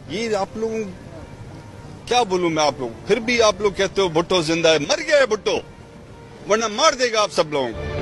ये आप लोगों क्या बोलूं मैं आप लोग, फिर भी आप लोग कहते हो भुट्टो जिंदा है। मर गया है भुट्टो, वरना मार देगा आप सब लोगों को।